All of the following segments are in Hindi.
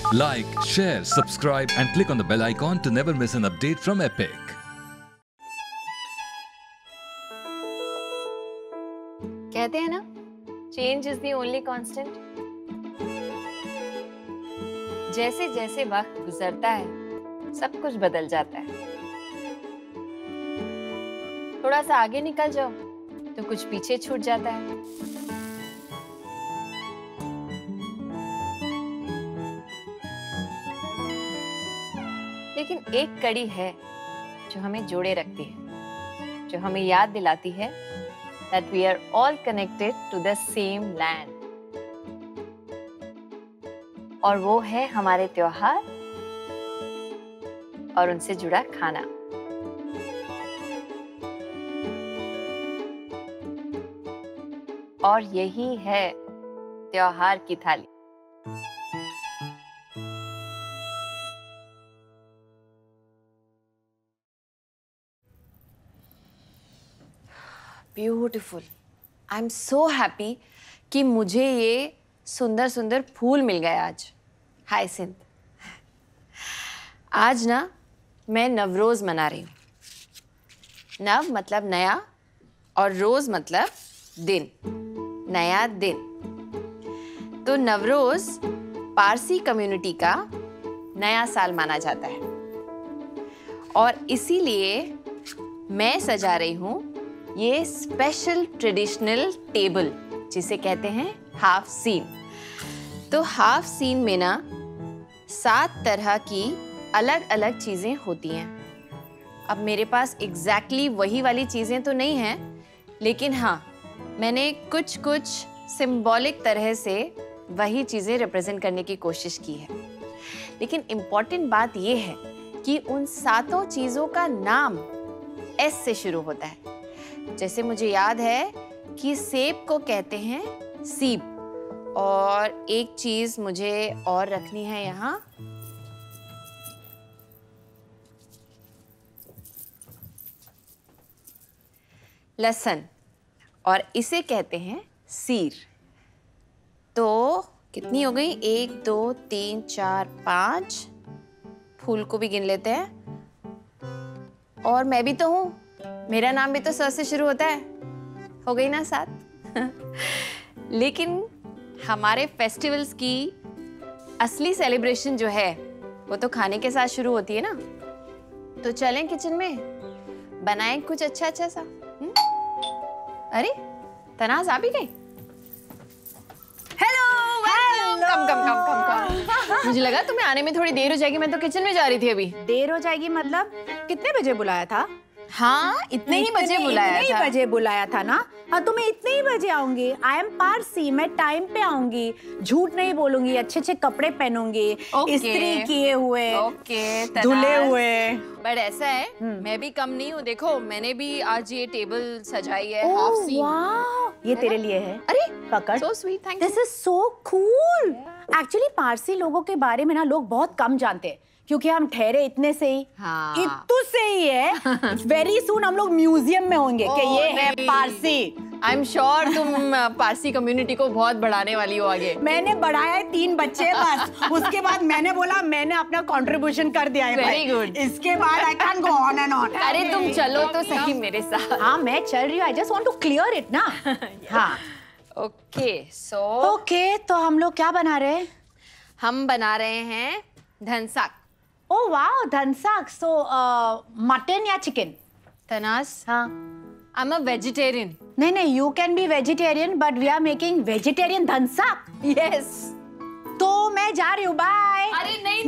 Like, share, subscribe and click on the bell icon to never miss an update from Epic. कहते हैं ना, change is the only constant. जैसे जैसे वक्त गुजरता है सब कुछ बदल जाता है। थोड़ा सा आगे निकल जाओ तो कुछ पीछे छूट जाता है। लेकिन एक कड़ी है जो हमें जोड़े रखती है, जो हमें याद दिलाती है that we are all connected to the same land. और वो है हमारे त्योहार और उनसे जुड़ा खाना। और यही है त्योहार की थाली। Beautiful. I am so happy कि मुझे ये सुंदर सुंदर फूल मिल गए आज। हायसिंथ। आज ना मैं नवरोज मना रही हूँ। नव मतलब नया और रोज मतलब दिन, नया दिन। तो नवरोज पारसी कम्युनिटी का नया साल माना जाता है और इसीलिए मैं सजा रही हूँ ये स्पेशल ट्रेडिशनल टेबल जिसे कहते हैं हाफ सीन। तो हाफ सीन में ना 7 तरह की अलग अलग चीजें होती हैं। अब मेरे पास एग्जैक्टली वही वाली चीजें तो नहीं हैं, लेकिन हाँ, मैंने कुछ कुछ सिंबॉलिक तरह से वही चीजें रिप्रेजेंट करने की कोशिश की है। लेकिन इम्पॉर्टेंट बात यह है कि उन 7 चीजों का नाम एस से शुरू होता है। जैसे मुझे याद है कि सेब को कहते हैं सीब, और एक चीज मुझे और रखनी है यहाँ, लहसुन, और इसे कहते हैं सीर। तो कितनी हो गई? 1 2 3 4 5। फूल को भी गिन लेते हैं। और मैं भी तो हूँ, मेरा नाम भी तो स से शुरू होता है। हो गई ना 7? लेकिन हमारे फेस्टिवल्स की असली सेलिब्रेशन जो है वो तो खाने के साथ शुरू होती है ना। तो चलें किचन में, बनाएं कुछ अच्छा अच्छा सा। अरे तनाज आ भी गई। Hello, come come come come come. मुझे लगा तुम्हें आने में थोड़ी देर हो जाएगी, मैं तो किचन में जा रही थी अभी। देर हो जाएगी मतलब? कितने बजे बुलाया था? हाँ, इतने ही बजे बुलाया था ना। हाँ, तो मैं इतने ही बजे आऊंगी। आई एम पारसी, मैं टाइम पे आऊंगी, झूठ नहीं बोलूंगी, अच्छे अच्छे कपड़े पहनूंगी, इस्त्री किए हुए, धुले हुए। बट ऐसा है, मैं भी कम नहीं हूँ। देखो, मैंने भी आज ये टेबल सजाई है हाफ सीन। ये तेरे लिए है। अरे पकड़। so sweet, thank you. This is so cool. Actually Parsi लोगों के बारे में ना लोग बहुत कम जानते हैं, क्योंकि हम ठहरे इतने से ही, इत्तू से ही है। वेरी सून हम लोग म्यूजियम में होंगे कि ये है पारसी। आई एम श्योर तुम पारसी कम्युनिटी को बहुत बढ़ाने वाली हो आगे। मैंने बढ़ाया है 3 बच्चे बस। उसके बाद मैंने बोला मैंने अपना कंट्रीब्यूशन कर दिया है। Very good. इसके बाद I can go on and on. अरे तुम चलो तो सही मेरे साथ। हाँ, मैं चल रही हूँ। I just want to clear it ना। हाँ, ओके। तो हम लोग क्या बना रहे हैं? हम बना रहे हैं dhansak. Oh wow, dhansak. So mutton या चिकन? तनाज, हाँ, आई एम अ वेजिटेरियन। नहीं, you can be vegetarian but we are making vegetarian dhansak. Yes. तो मैं जा रही हूँ, बाय। अरे नहीं,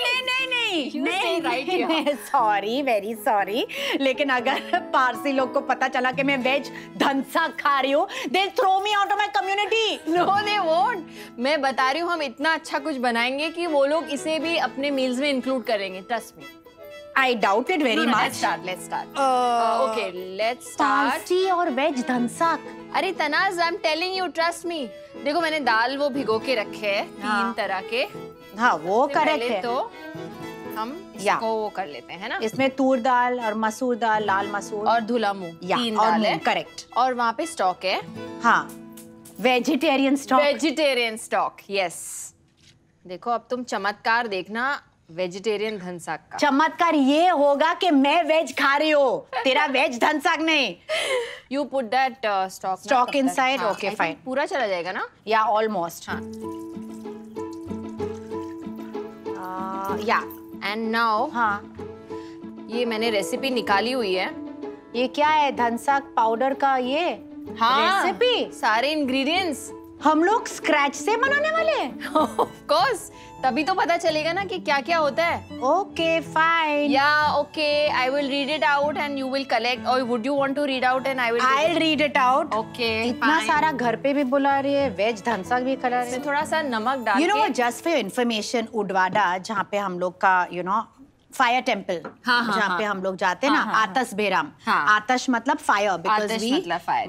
सॉरी, वेरी सॉरी। लेकिन अगर पारसी लोग को पता चला कि मैं वेज धनसाक खा रही हूँ, they throw me out of my community. No, they won't. मैं बता रही हूँ, हम इतना अच्छा कुछ बनाएंगे कि वो लोग इसे भी अपने मील्स में इंक्लूड करेंगे। Trust me. I doubt it very much. Let's start. Okay, let's start. Parsi और वेज धनसाक। अरे Tanaz, I am telling you, trust me. देखो, मैंने दाल वो भिगो के रखे हैं 3 तरह के। हाँ, वो करेक्ट है। तो हम इसको वो कर लेते हैं ना। इसमें तूर दाल और मसूर दाल, लाल मसूर और धुला मूंग, 3 दाल है। करेक्ट। और वहाँ पे स्टॉक है। हाँ, vegetarian stock. Vegetarian stock, yes. देखो अब तुम चमत्कार देखना वेजिटेरियन धनसाग का। चमत्कार ये होगा कि मैं वेज खा रही हूँ, तेरा वेज धनसाग नहीं। You put that stock inside? हाँ, Okay, I think fine. पूरा चला जाएगा ना? या ऑलमोस्ट। हाँ। या And now हाँ, ये मैंने रेसिपी निकाली हुई है। ये क्या है? धनसाग पाउडर का ये रेसिपी? सारे इंग्रेडिएंट्स हम लोग स्क्रैच से बनाने वाले हैं? ऑफ कोर्स, तभी तो पता चलेगा ना कि क्या-क्या होता है। Okay fine. Yeah, okay. I will read it out and you will collect. Or would you want to read out and I will? I'll read it out. Okay. इतना fine. सारा घर पे भी बुला रही है, वेज धनसाग भी खिला रही है। इसमें थोड़ा सा नमक डाल You know के। what? Just for your information, उडवाडा जहाँ पे हम लोग का फायर टेम्पल, हाँ, हाँ, जहाँ हाँ. पे हम लोग जाते हैं ना, हाँ, हाँ, आतश बेराम। हाँ. आतश मतलब फायर, because आतश मतलब fire,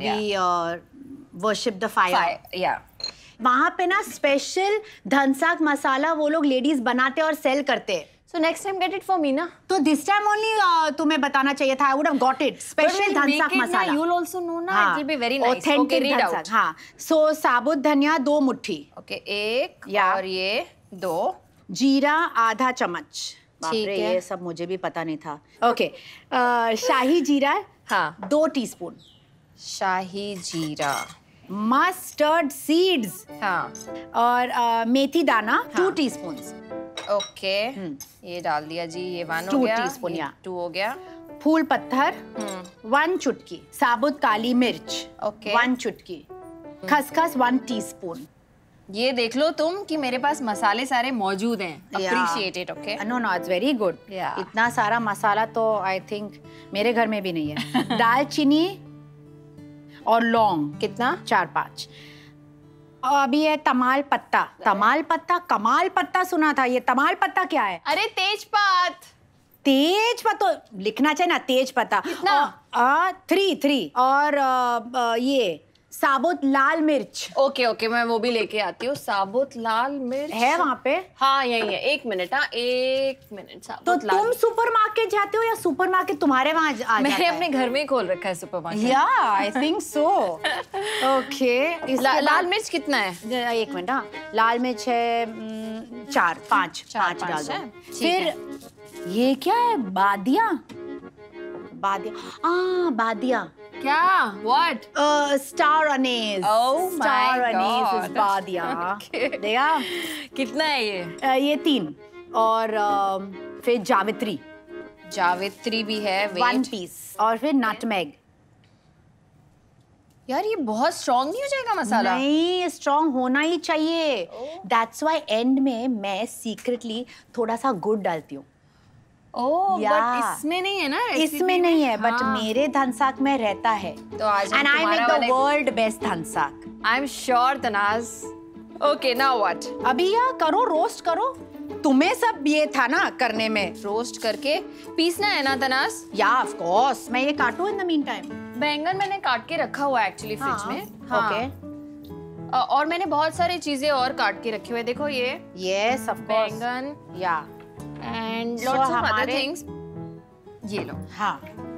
we worship the fire. Yeah. वहाँ पे ना स्पेशल धनसाग मसाला वो लोग लेडीज बनाते और सेल करते हैं। So next time get it for me ना। तो this time only तुम्हें बताना चाहिए था। I would have got it. Special dhansak masala. You'll also know ना. It will be very nice. Authentic Okay, read dhansak. out. हाँ, so साबुत धनिया 2 मुट्ठी। Okay, 1 या। और ये 2। जीरा आधा चम्मच। बाप ठीक रे, है। ये सब मुझे भी पता नहीं था। ओके, शाही जीरा हाँ। 2 टीस्पून। शाही जीरा। मस्टर्ड सीड्स हाँ। और मेथी दाना 2 हाँ। टीस्पून। ओके, ये डाल दिया जी। ये 1 हो 2 गया। टीस्पून, या। 2 हो गया। फूल पत्थर 1 चुटकी। साबुत काली मिर्च ओके। 1 चुटकी। खसखस 1 टीस्पून। ये देख लो तुम कि मेरे पास मसाले सारे मौजूद हैं। Appreciate it, okay? No no, it's very good. Yeah. इतना सारा मसाला तो आई थिंक मेरे घर में भी नहीं है। दालचीनी और लौंग कितना? 4-5। अभी है तमाल पत्ता। तमाल पत्ता, कमाल पत्ता सुना था, ये तमाल पत्ता क्या है? अरे तेजपात। तेज पत्ता लिखना चाहिए ना, तेज पत्ता। कितना? 3 और ये साबुत लाल मिर्च ओके ओके, मैं वो भी लेके आती हूँ। साबुत लाल मिर्च है वहाँ पे? हाँ यही है। 1 मिनट। हाँ 1 मिनट। तो साबुत लाल तुम सुपरमार्केट जाते हो या सुपरमार्केट तुम्हारे वहाँ मैंने अपने घर में ही खोल रखा है सुपरमार्केट। या आई थिंक सो। ओके, लाल मिर्च कितना है? 1 मिनट। हाँ, लाल मिर्च है 4-5 डाल दो। है। फिर ये क्या है? बादिया। बादिया क्या? What? Star anise. Oh my star anise God. Is बादिया। Okay. देखा? कितना है ये? ये 3 और फिर जावित्री जावित्री भी है। 1 पीस और फिर नटमेग। यार ये बहुत स्ट्रॉन्ग नहीं हो जाएगा मसाला? नहीं, स्ट्रॉन्ग होना ही चाहिए। दैट्स व्हाई एंड में मैं सीक्रेटली थोड़ा सा गुड़ डालती हूँ। ओह, Yeah. बट इसमें नहीं है ना? इसमें नहीं है, बट हाँ। मेरे धनसाग में रहता है। तो आज and I make the world best dhansak. I am sure Tanaz. Okay, now what? अभी या करो, रोस्ट करो। तुम्हें सब ये था ना करने में। रोस्ट करके पीसना है ना तनाज? या ऑफ कोर्स। मैं ये काटूं इन द मीन टाइम? बैंगन मैंने काट के रखा हुआ है एक्चुअली फ्रिज में। ओके। और मैंने बहुत सारी चीजें और काट के रखे हुए। देखो ये यस ऑफ कोर्स। बैंगन या and So, lots of other हमारे- थिंग्स। ये लो, हाँ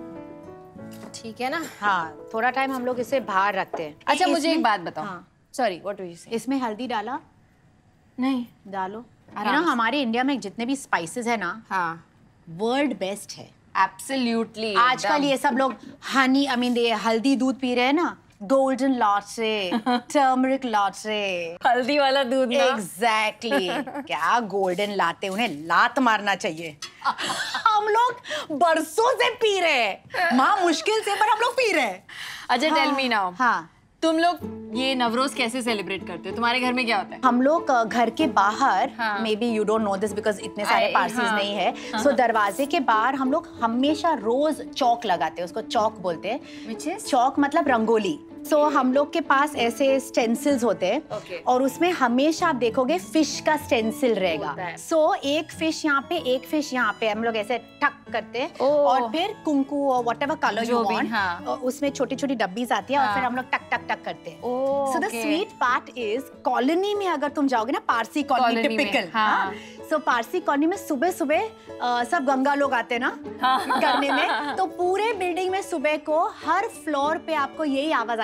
ठीक है ना? हाँ, थोड़ा टाइम हम लोग इसे बाहर रखते हैं। अच्छा मुझे इसमें- एक बात बताओ। हाँ। सॉरी, व्हाट डू यू से? इसमें हल्दी डाला? नहीं। डालो। आराम से। हमारे इंडिया में जितने भी स्पाइसेस है ना, हाँ, वर्ल्ड बेस्ट है। एब्सोल्युटली। आजकल ये सब लोग हनी हल्दी दूध पी रहे हैं ना, गोल्डन लॉट्से, टर्मरिक लॉट्से। हल्दी वाला दूध ना। एग्जैक्टली। क्या गोल्डन लाते, उन्हें लात मारना चाहिए। हम लोग बरसों से पी रहे हैं, माँ मुश्किल से, पर हम लोग पी रहे हैं। अच्छा टेल मी नाउ, हाँ, तुम लोग ये नवरोज कैसे सेलिब्रेट करते हो? तुम्हारे घर में क्या होता है? हम लोग घर के बाहर, हाँ। Maybe you don't know this because इतने सारे पार्सीज हाँ। नहीं है, सो दरवाजे के बाहर हम लोग हमेशा रोज चौक लगाते हैं। उसको चौक बोलते हैं। Which is? चौक मतलब रंगोली। सो हम लोग के पास ऐसे स्टेंसिल्स होते हैं। Okay. और उसमें हमेशा आप देखोगे फिश का स्टेंसिल रहेगा। होता है। सो एक फिश यहाँ पे, एक फिश यहाँ पे, हम लोग ऐसे ठक करते हैं। ओह। और फिर कुंकू और व्हाटएवर कलर जो यू भी, वांट, हाँ। उसमें छोटी छोटी डब्बीज आती है। और हाँ। फिर हम लोग टक टक टक करते हैं। Oh, so the okay. Sweet part is, colony में अगर तुम जाओगे ना, पारसी कॉलोनी कॉलोनी में, टिपिकल, हाँ। सो पारसी कॉलोनी में सुबह सुबह सब गंगा लोग आते हैं ना करने में, तो पूरे बिल्डिंग में सुबह को हर फ्लोर पे आपको यही आवाज आएगी,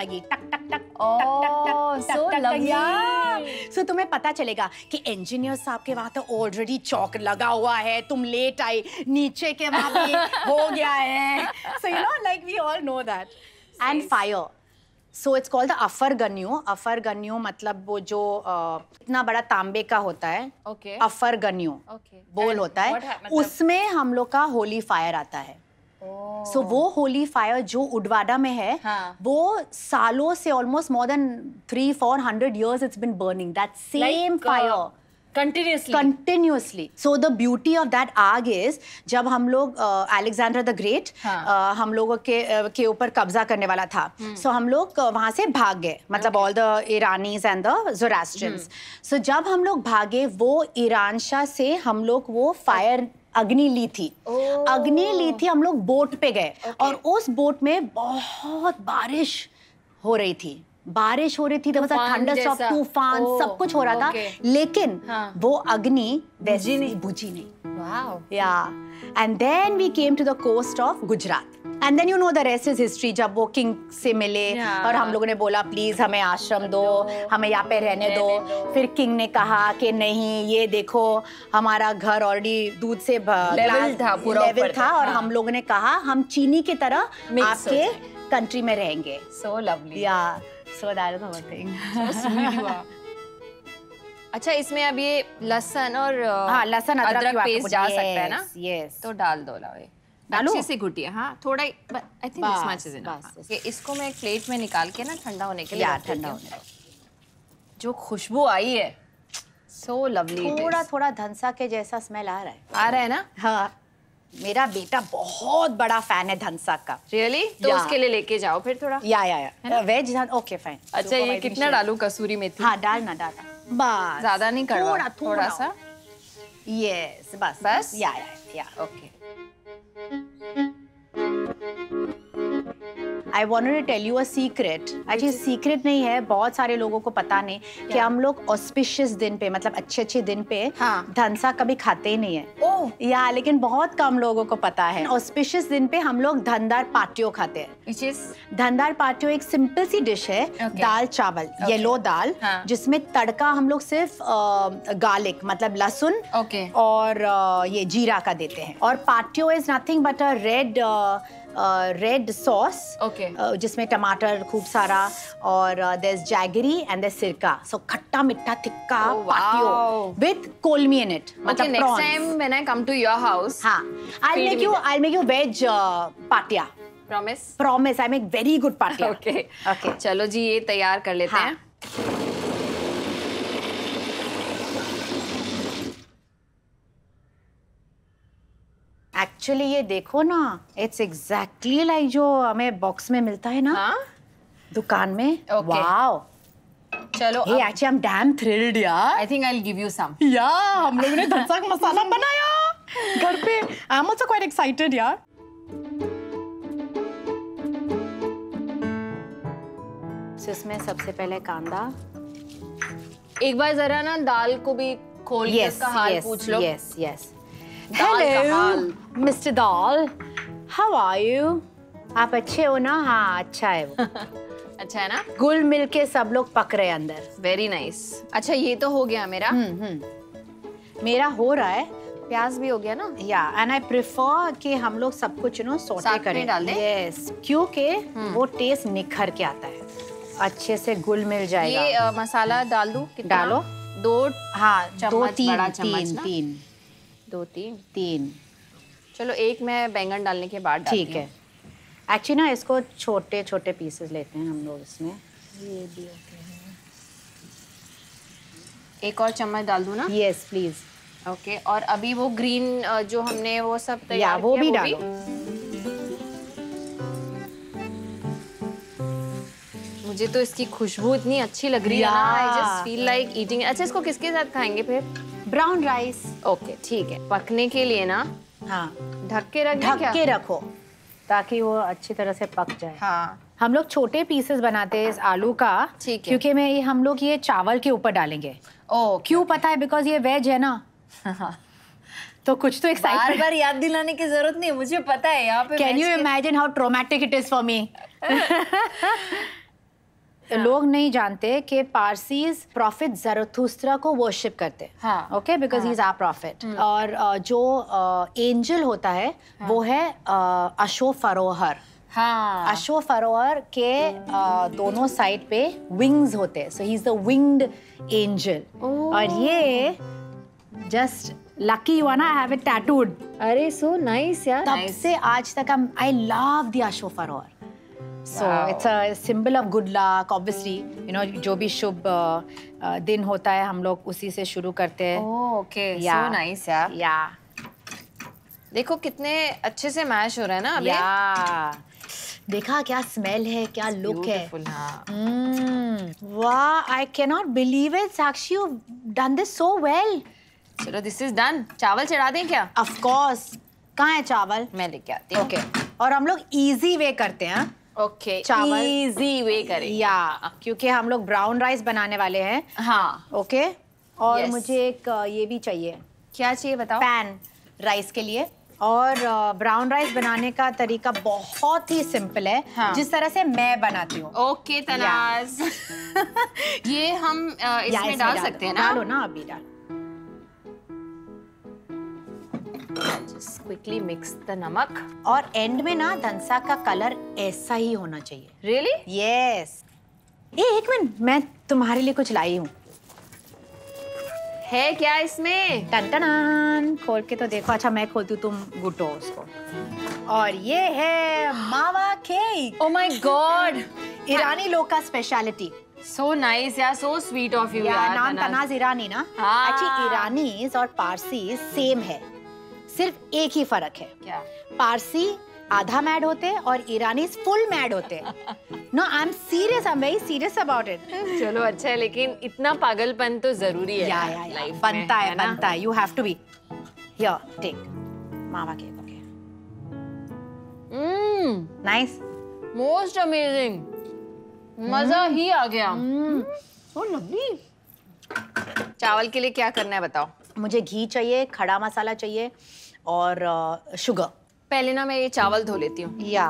जाएगी, टक टक टक Oh, so lovely. सो तुम्हें पता चलेगा कि इंजीनियर साहब के वहां तो ऑलरेडी चौक लगा हुआ है, तुम लेट आई, नीचे के वहां भी हो गया है, so you know like we all know that. And fire, so it's called the अफरगन्यू. अफरगन्यू मतलब वो जो इतना बड़ा तांबे का होता है. Okay. अफरगन्यू Okay. बोल And होता what है, मतलब? उसमें हम लोग का होली फायर आता है. सो वो होली फायर जो उडवाडा में है, हाँ. वो सालों से almost more than 300-400 years it's been burning that same fire continuously. So the beauty of that आग is जब हम लोग अलेक्जेंडर द ग्रेट हम लोगों के ऊपर कब्जा करने वाला था, सो हम लोग वहां से भाग गए, मतलब all the Iranis and the Zoroastrians. So जब हम लोग भागे, वो ईरान शाह से हम लोग वो फायर अग्नि ली थी. अग्नि ली थी, हम लोग बोट पे गए और उस बोट में बहुत बारिश हो रही थी. बारिश हो रही थी, थंडरस्टॉर्म, तूफान, सब कुछ हो रहा था, लेकिन वो अग्नि वैसी बुझी नहीं. Wow. Yeah. And then we came to the coast of Gujarat. And then you know the rest is history. जब वो किंग से मिले और हम लोगों ने बोला प्लीज हमें आश्रम दो, हमें यहाँ पे रहने दो. फिर किंग ने कहा कि नहीं, ये देखो हमारा घर ऑलरेडी दूध से लेवल था और हम लोगों ने कहा हम चीनी की तरह आपके कंट्री में रहेंगे. So lovely. Yeah. So that is our thing. So sweet you are. अच्छा, इसमें अब ये लहसुन और हाँ, लहसुन अदरक पेस्ट जा सकता है ना? Yes. तो डाल दो लाओ, डालो? अच्छे से घुटिए. हाँ, थोड़ा ही, I think this much is enough. इसको मैं एक प्लेट में निकाल के ना ठंडा होने के लिए ठंडा होने दो. जो खुशबू आई है, सो लवली. थोड़ा थोड़ा धनसा के जैसा स्मेल आ रहा है. आ रहा है ना? हाँ, मेरा बेटा बहुत बड़ा फैन है धनसा का. रियली? तो उसके लिए लेके जाओ फिर थोड़ा. या वेज. Okay fine. अच्छा, ये कितना डालूं कसूरी मेथी? हाँ, डालना. बस ज्यादा नहीं करवा, थोड़ा सा. यस, बस बस. या okay. I wanted to tell you a secret. Actually secret नहीं है, बहुत सारे लोगों को पता नहीं कि हम लोग ऑस्पिशियस दिन पे, मतलब अच्छे दिन पे धनसा कभी खाते ही नहीं है. ओह या, लेकिन बहुत कम लोगों को पता है. ऑस्पिशियस दिन पे हम लोग धनदार पाटियो खाते हैं. Which is? धनदार पाटियो एक सिंपल सी डिश है. दाल चावल, येलो दाल, जिसमें तड़का हम लोग सिर्फ गार्लिक मतलब लहसुन और ये जीरा का देते हैं. और patio is nothing but a red sauce, जिसमें टमाटर खूब सारा और there's jaggery and there's सिरका. So खट्टा मिठा थिक्का पाटियो with kolmi in it. Okay, next time when I come to your house, हाँ, I'll make you veg Patiya. Promise? Promise. I make very good Patiya. Okay. चलो जी, ये तैयार कर लेते हैं. एक्चुअली ये देखो ना, इट्स एग्जैक्टली लाइक जो हमें बॉक्स में मिलता है ना, दुकान में. वाओ. चलो. Hey, actually I'm damn thrilled यार. I think I'll give you some. हम लोगों ने धनसा का मसाला बनाया घर पे. I'm also quite excited यार. इसमें सबसे पहले कांदा. एक बार जरा ना दाल को भी खोल के इसका हाल पूछ लो. Yes. Hello, Mr. Dal. How are you? आप अच्छे हो ना? हाँ, अच्छा है वो. अच्छा है ना? घुल मिल के सब लोग पक रहे अंदर. Very nice. अच्छा, ये तो हो गया मेरा. मेरा हो रहा है. प्याज भी हो गया ना? या, एंड आई प्रेफर कि हम लोग सब कुछ सौटे करें. यस, क्योंकि वो टेस्ट निखर के आता है, अच्छे से घुल मिल जाएगा. ये मसाला डाल दूं? डालो. 2 चम्मच, बड़ा चम्मच ना? 3. चलो, एक मैं बैंगन डालने के बाद डालती हूँ. ठीक है. एक्चुअली ना इसको छोटे छोटे पीसेस लेते हैं हम लोग इसमें. ये भी ओके है. एक और चम्मच डाल दूँ ना? Yes please. ओके. और अभी वो ग्रीन जो हमने वो सब तैयार किया, वो भी डालो. मुझे तो इसकी खुशबू इतनी अच्छी लग रही है ना. I just feel like eating. अच्छा, इसको किसके साथ खाएंगे फिर? Brown rice. ओके, ठीक है. पकने के लिए ना, हाँ, ढक के रखो ताकि वो अच्छी तरह से पक जाए. हाँ. हम लोग छोटे पीसेस बनाते हैं इस आलू का. ठीक है. क्योंकि हम लोग ये चावल के ऊपर डालेंगे. क्यों पता है? बिकॉज ये वेज है ना. तो कुछ तो एक्साइटमेंट. बार याद दिलाने की जरूरत नहीं, मुझे पता है यहाँ पे. Can you imagine how traumatic it is for me? लोग नहीं जानते कि पारसीज प्रॉफिट ज़रथुस्त्रा को वर्शिप करते हैं। हाँ। Okay, because he is our prophet. और जो एंजल होता है वो है अशोफरोहर। हाँ। अशोफरोहर के दोनों साइड पे विंग्स होते हैं, so he is the winged angel. और ये जस्ट लकी यू आर ना, आई हैव इट टैटूड। अरे सो नाइस यार। तब से आज तक आई लव द अशोफरोहर। So it's a symbol of good luck, obviously. You know, जो भी शुभ दिन होता है हम लोग उसी से शुरू करते हैं। ओके, सो नाइस यार। या देखो कितने अच्छे से मैश हो रहा है ना अभी। या देखा क्या स्मेल है, क्या लुक है। हाँ। वाह, I can not believe it Sakshi, you done this so well. चलो दिस इज डन। चावल चढ़ा दें क्या? Of course. कहाँ है चावल? मैं लेके आती हूँ। ओके, और हम लोग इजी वे करते हैं। ओके, चावल इजी वे करें या, क्योंकि हम लोग ब्राउन राइस बनाने वाले हैं। हाँ। ओके, और Yes. मुझे एक ये भी चाहिए, क्या चाहिए बताओ? पैन राइस के लिए। और ब्राउन राइस बनाने का तरीका बहुत ही सिंपल है। हाँ। जिस तरह से मैं बनाती हूँ। ओके तनाज। ये हम इसमें डाल सकते हैं ना? डालो ना, अभी डाल। Just quickly mix the नमक। और एंड में ना धनसा का कलर ऐसा ही होना चाहिए। Really? यस। एक मिनट, मैं तुम्हारे लिए कुछ लाई हूँ। है क्या इसमें? टन टन, खोल के तो देखो। अच्छा मैं खोलती हूँ, तुम घुटो उसको। और ये है mawa cake. Oh my God! Irani लोग का स्पेशलिटी। So nice यार, so sweet of you यार। नाम तनाज ईरानी ना। हाँ। एक्चुअली ईरानीज और पारसी सेम है, सिर्फ एक ही फर्क है। क्या? पारसी आधा मैड होते हैं और ईरानी फुल मैड होते हैं। No, I am serious, I am very serious about it. चलो अच्छा है, लेकिन इतना पागलपन तो जरूरी है या लाइफ में, बनता है ना? बनता है। You have to be here, take mawa cake. Okay, nice, most amazing, मजा ही आ गया। So lovely. चावल के लिए क्या करना है बताओ? मुझे घी चाहिए, खड़ा मसाला चाहिए और शुगर। पहले ना मैं ये चावल धो लेती हूँ। या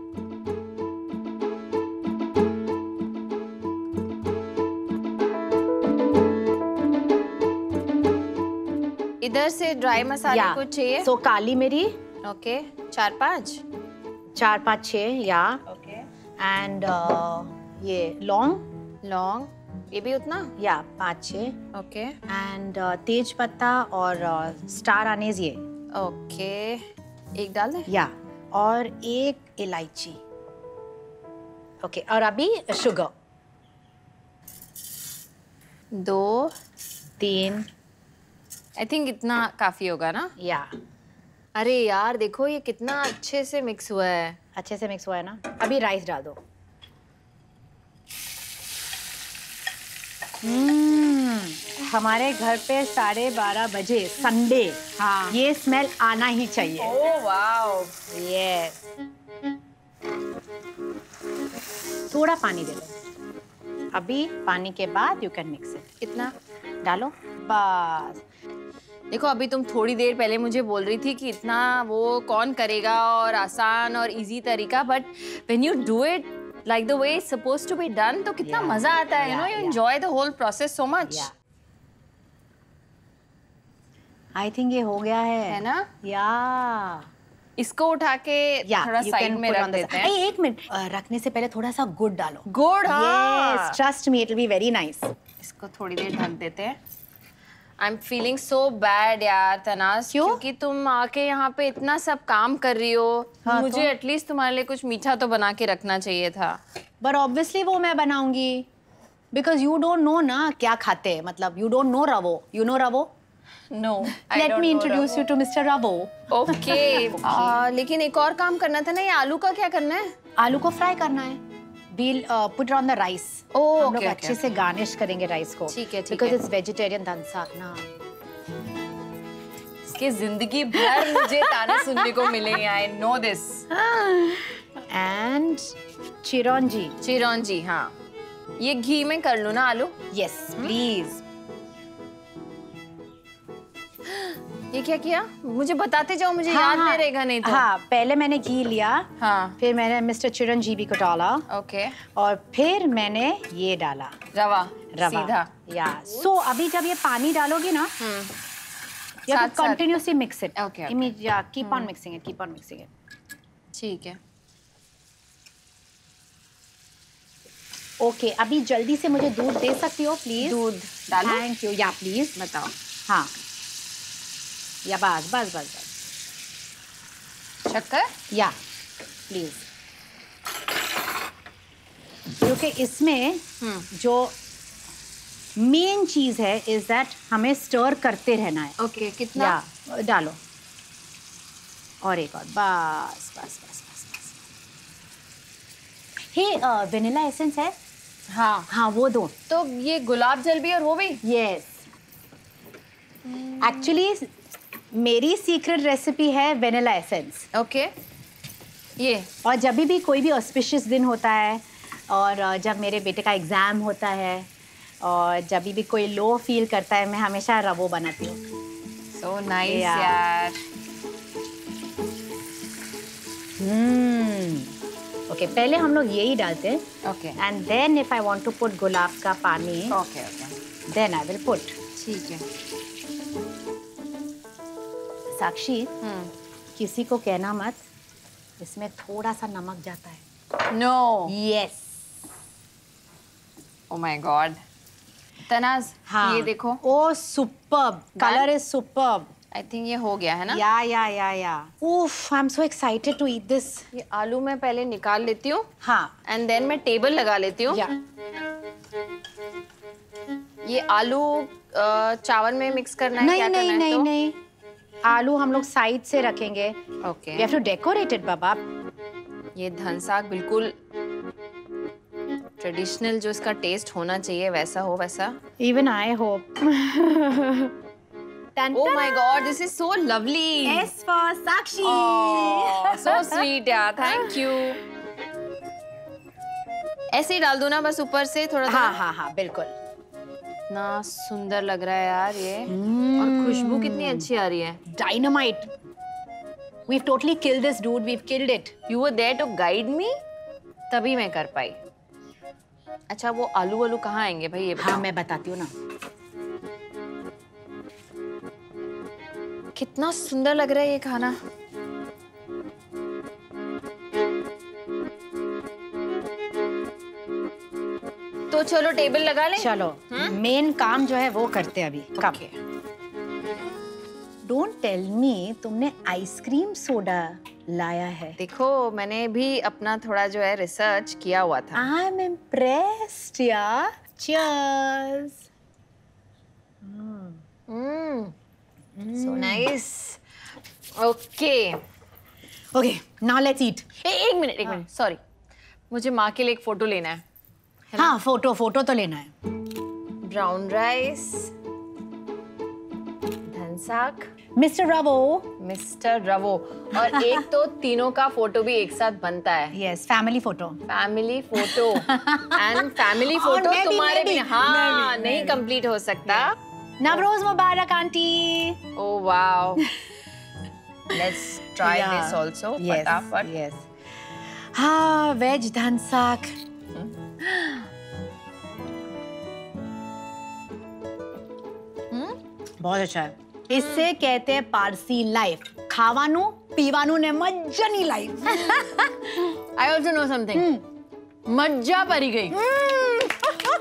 इधर से ड्राई मसाले कुछ चाहिए? सो काली मिरी, ओके, 4-5, 4-5-6 या। ओके, एंड ये लौंग, लौंग, ये भी उतना? या 5-6। ओके, एंड तेज पत्ता और स्टार अनीज ये। ओके, एक डाल दे? या, और एक इलायची। ओके, और अभी शुगर 2, 3। आई थिंक इतना काफी होगा ना? या अरे यार देखो ये कितना अच्छे से मिक्स हुआ है। अच्छे से मिक्स हुआ है ना। अभी राइस डाल दो। हमारे घर पे 12:30 बजे संडे, हाँ। ये स्मेल आना ही चाहिए। Oh wow. यस। थोड़ा पानी दे लो। अभी पानी के बाद यू कैन मिक्स इट। कितना डालो बस। देखो अभी तुम थोड़ी देर पहले मुझे बोल रही थी कि इतना वो कौन करेगा और आसान और इजी तरीका, but when you do it like the way it's supposed to be done तो कितना मजा आता है। You know, you enjoy the whole process so much. I think ये हो गया है ना? या इसको उठा के थोड़ा साइड में रख देते हैं। एक मिनट, रखने से पहले थोड़ा सा गुड़ डालो। गुड़? Yes, trust me, it will be very nice. इसको थोड़ी देर ढक देते हैं। I am feeling so bad यार तनाज, क्योंकि तुम आके यहाँ पे इतना सब काम कर रही हो। हाँ, मुझे एटलीस्ट तुम्हारे लिए कुछ मीठा तो बना के रखना चाहिए था। बट ऑब्वियसली वो मैं बनाऊंगी, बिकॉज यू डोंट नो ना क्या खाते हैं। मतलब you don't know ravo. You know ravo? No, let me introduce you to mister ravo. Okay. लेकिन एक और काम करना था ना, ये आलू का क्या करना है? आलू को फ्राई करना है। We'll put it on the rice. Oh, हम लोग okay, अच्छे से गार्निश करेंगे राइस को। ठीक है, ठीक Because है। it's vegetarian धनसाक ना। इसके जिंदगी भर मुझे ताने सुनने को मिलेंगे। I know this. And चिरौंजी। चिरौंजी, हाँ। ये घी में कर लूँ ना आलू? Yes, please. ये क्या किया? मुझे बताते जाओ, मुझे याद नहीं रहेगा नहीं तो। हाँ, पहले मैंने घी लिया, हाँ, फिर मैंने मिस्टर चिरंजीवी को डाला, ओके, और फिर मैंने ये डाला रवा सीधा। या सो अभी जब ये पानी डालोगी ना, you have to continuously mix it. Okay. Yeah, keep on mixing it, keep on mixing it. ठीक है। ओके, अभी जल्दी से मुझे दूध दे सकती हो प्लीज? दूध डालो। Thank you. या प्लीज बताओ। हाँ, या बस बस बस बस। शक्कर? या प्लीज, क्योंकि इसमें जो मेन चीज है इज दैट हमें स्टर करते रहना है। ओके, कितना? या डालो, और एक और, बस बस बस बस बस। हे, वेनिला एसेंस है? हाँ हाँ, वो दो। तो ये गुलाब जल भी और वो भी? यस, एक्चुअली मेरी सीक्रेट रेसिपी है वेनिला एसेंस। ओके, ये और जब भी कोई भी ऑस्पिशियस दिन होता है, और जब मेरे बेटे का एग्जाम होता है, और जब भी कोई लो फील करता है, मैं हमेशा रवो बनाती हूँ। सो नाइस यार। ओके, पहले हम लोग यही डालते हैं। Okay, and then if I want to put गुलाब का पानी, okay okay, then I will put. ठीक है। साक्षी, किसी को कहना मत, इसमें थोड़ा सा नमक जाता है। No. Yes. Oh my God. Tanaz, हाँ, ये देखो। Oh superb, colour is superb. I think ये हो गया है ना? या उफ, I am so excited to eat this. ये आलू मैं पहले निकाल लेती हूँ। हाँ, एंड देन मैं टेबल लगा लेती हूँ। या ये आलू चावल में मिक्स करना है? नहीं क्या नहीं करना है? नहीं नहीं, आलू हम लोग साइड से रखेंगे। Okay. We have to decorate it बाबा। ये धन साग बिल्कुल ट्रेडिशनल जो इसका टेस्ट होना चाहिए वैसा हो, वैसा। Even I hope. Oh my God, this is so lovely. S for Sakshi. Oh, so sweet यार, thank you. ऐसे ही डाल दूँ ना बस ऊपर से थोड़ा? हाँ हाँ हाँ, बिल्कुल। इतना सुंदर लग रहा है यार ये। और खुशबू कितनी अच्छी आ रही है। Dynamite. We've totally killed this dude. We've killed it. You were there to guide me, तभी मैं कर पाई। अच्छा, वो आलू वालू कहाँ आएंगे भाई, ये बताओ। हाँ, मैं बताती हूँ ना। कितना सुंदर लग रहा है ये खाना। तो चलो टेबल लगा लें। चलो, मेन काम जो है वो करते हैं अभी। कब? डोंट टेल मी तुमने आइसक्रीम सोडा लाया है। देखो, मैंने भी अपना थोड़ा जो है रिसर्च किया हुआ था। आई एम इम्प्रेस्ड यार। Cheers. So nice. Okay okay, now let's eat. एक मिनट, सॉरी, मुझे माँ के लिए एक फोटो लेना है। हाँ, फोटो तो लेना है। ब्राउन राइस, धन साग, मिस्टर रवो, और एक तो तीनों का फोटो भी एक साथ बनता है। Yes, family photo. And family photo तुम्हारे भी। हाँ, नहीं कंप्लीट हो सकता। नवरोज मुबारक aunty. Oh wow. Let's try this also फटाफट। यस। हाँ, वेज धन साग। बहुत अच्छा है। इससे कहते हैं पारसी लाइफ। खावानू पीवानू ने मज्जानी life. I also know something. मज्जा परी गई।